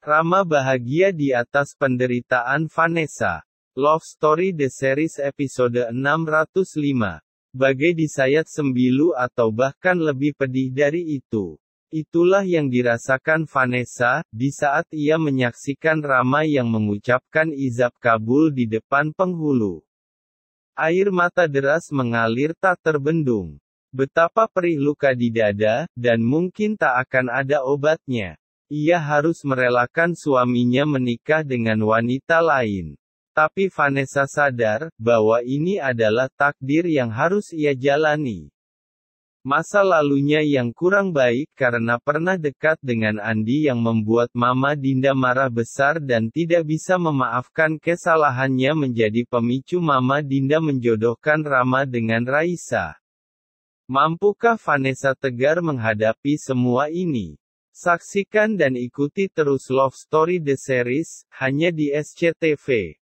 Rama bahagia di atas penderitaan Vanessa. Love Story The Series episode 605. Bagai disayat sembilu atau bahkan lebih pedih dari itu. Itulah yang dirasakan Vanessa, di saat ia menyaksikan Rama yang mengucapkan ijab kabul di depan penghulu. Air mata deras mengalir tak terbendung. Betapa perih luka di dada, dan mungkin tak akan ada obatnya. Ia harus merelakan suaminya menikah dengan wanita lain. Tapi Vanessa sadar, bahwa ini adalah takdir yang harus ia jalani. Masa lalunya yang kurang baik karena pernah dekat dengan Andi yang membuat Mama Dinda marah besar dan tidak bisa memaafkan kesalahannya menjadi pemicu Mama Dinda menjodohkan Rama dengan Raisa. Mampukah Vanessa tegar menghadapi semua ini? Saksikan dan ikuti terus Love Story The Series, hanya di SCTV.